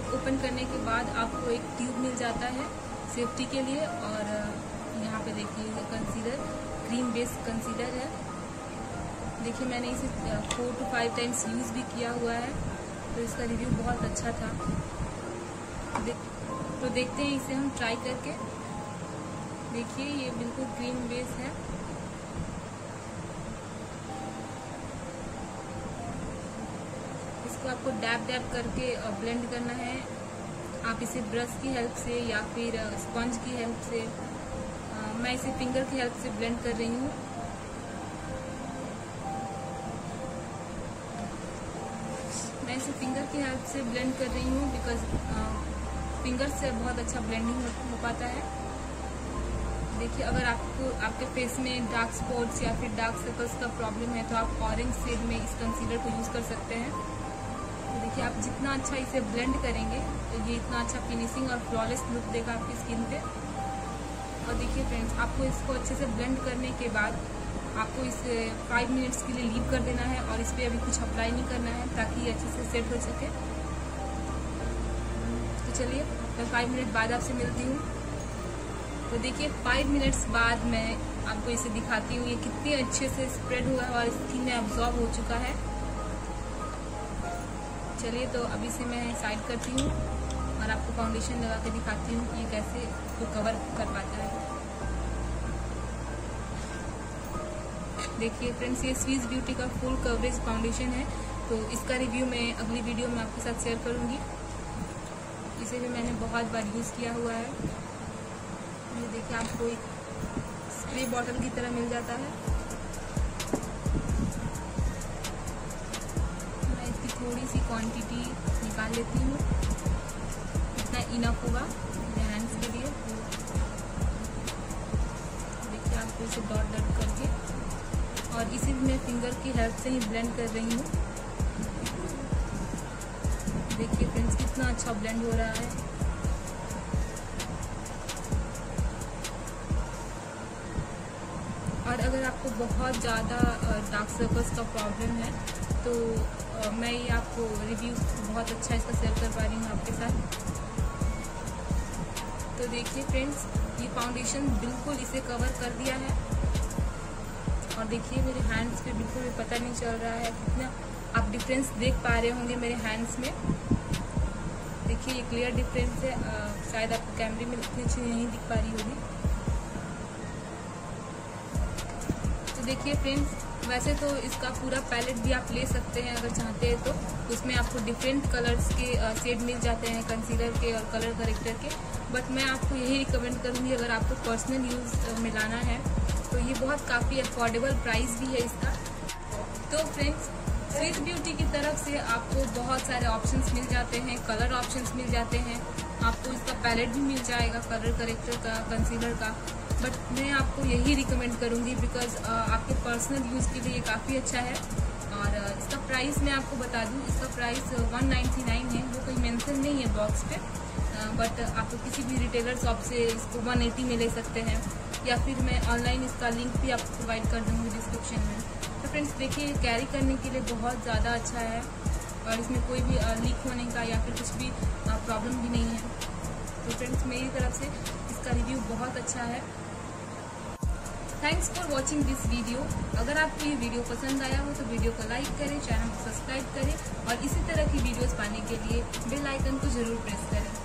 Open करने के बाद आपको एक ट्यूब मिल जाता है सेफ्टी के लिए। और यहाँ पे देखिए कंसीलर क्रीम बेस्ड कंसीलर है। देखिए मैंने इसे 4 to 5 टाइम्स यूज़ भी किया हुआ है, तो इसका रिव्यू बहुत अच्छा था। तो देखते हैं इसे हम ट्राई करके। देखिए ये बिल्कुल क्रीम बेस है। इसको आपको डैब डैब करके ब्लेंड करना है। आप इसे ब्रश की हेल्प से या फिर स्पंज की हेल्प से, मैं इसे फिंगर की हेल्प से ब्लेंड कर रही हूँ। मैं इसे फिंगर की हेल्प से ब्लेंड कर रही हूँ बिकॉज फिंगर से बहुत अच्छा ब्लेंडिंग हो पाता है। देखिए अगर आपको आपके फेस में डार्क स्पॉट्स या फिर डार्क सर्कल्स का प्रॉब्लम है तो आप ऑरेंज शेड में इस कंसीलर को यूज़ कर सकते हैं। तो देखिए आप जितना अच्छा इसे ब्लेंड करेंगे तो ये इतना अच्छा फिनिशिंग और फ्लॉलेस लुक देगा आपकी स्किन पे। और देखिए फ्रेंड्स, आपको इसको अच्छे से ब्लेंड करने के बाद आपको इसे 5 मिनट्स के लिए लीव कर देना है और इस पर अभी कुछ अप्लाई नहीं करना है ताकि ये अच्छे से सेट हो सके। तो चलिए मैं 5 मिनट बाद आपसे मिलती हूँ। तो देखिए 5 मिनट्स बाद मैं आपको इसे दिखाती हूँ ये कितने अच्छे से स्प्रेड हुआ है और स्किन में अब्जॉर्ब हो चुका है। चलिए तो अभी से मैं साइड करती हूँ और आपको फाउंडेशन लगा के दिखाती हूँ कि ये कैसे इसको कवर कर पाता है। देखिए फ्रेंड्स, ये स्विस ब्यूटी का फुल कवरेज फाउंडेशन है। तो इसका रिव्यू मैं अगली वीडियो में आपके साथ शेयर करूँगी। इसे भी मैंने बहुत बार यूज़ किया हुआ है। ये देखिए आपको एक स्प्रे बॉटल की तरह मिल जाता है। मैं इसकी थोड़ी सी क्वांटिटी निकाल लेती हूँ, इतना इनफ होगा मेरे हैंड्स के लिए। देखिए आपको इसे डॉट डॉट करके, और इसे भी मैं फिंगर की हेल्प से ही ब्लेंड कर रही हूँ। देखिए फ्रेंड्स कितना अच्छा ब्लेंड हो रहा है। और अगर आपको बहुत ज़्यादा डार्क सर्कल्स का प्रॉब्लम है तो मैं ये आपको रिव्यू बहुत अच्छा इसका शेयर कर पा रही हूँ आपके साथ। तो देखिए फ्रेंड्स, ये फाउंडेशन बिल्कुल इसे कवर कर दिया है। और देखिए मेरे हैंड्स पे बिल्कुल भी पता नहीं चल रहा है, कितना आप डिफरेंस देख पा रहे होंगे मेरे हैंड्स में। देखिए ये क्लियर डिफरेंस है, शायद आपको कैमरे में इतनी अच्छी नहीं दिख पा रही होगी। तो देखिए फ्रेंड्स, वैसे तो इसका पूरा पैलेट भी आप ले सकते हैं अगर चाहते हैं तो। उसमें आपको डिफरेंट कलर्स के शेड मिल जाते हैं कंसीलर के और कलर करेक्टर के। बट मैं आपको यही रिकमेंड करूँगी अगर आपको पर्सनल यूज़ में लाना है तो ये बहुत काफ़ी अफोर्डेबल प्राइस भी है इसका। तो फ्रेंड्स, स्विस ब्यूटी की तरफ से आपको बहुत सारे ऑप्शंस मिल जाते हैं, कलर ऑप्शंस मिल जाते हैं। आपको इसका पैलेट भी मिल जाएगा कलर करेक्टर का, कंसीलर का। बट मैं आपको यही रिकमेंड करूँगी बिकॉज आपके पर्सनल यूज़ के लिए ये काफ़ी अच्छा है। और इसका प्राइस मैं आपको बता दूँ, इसका प्राइस 199 है, वो कोई मेंशन नहीं है बॉक्स पे। बट आपको किसी भी रिटेलर शॉप से इसको 180 में ले सकते हैं, या फिर मैं ऑनलाइन इसका लिंक भी आपको प्रोवाइड कर दूँगी डिस्क्रिप्शन में। तो फ्रेंड्स देखिए, कैरी करने के लिए बहुत ज़्यादा अच्छा है और इसमें कोई भी लीक होने का या फिर कुछ भी प्रॉब्लम भी नहीं है। तो फ्रेंड्स मेरी तरफ से इसका रिव्यू बहुत अच्छा है। Thanks for watching this video. अगर आपको ये वीडियो पसंद आया हो तो वीडियो को लाइक करें, चैनल को सब्सक्राइब करें और इसी तरह की वीडियोस पाने के लिए बेल आइकन को जरूर प्रेस करें।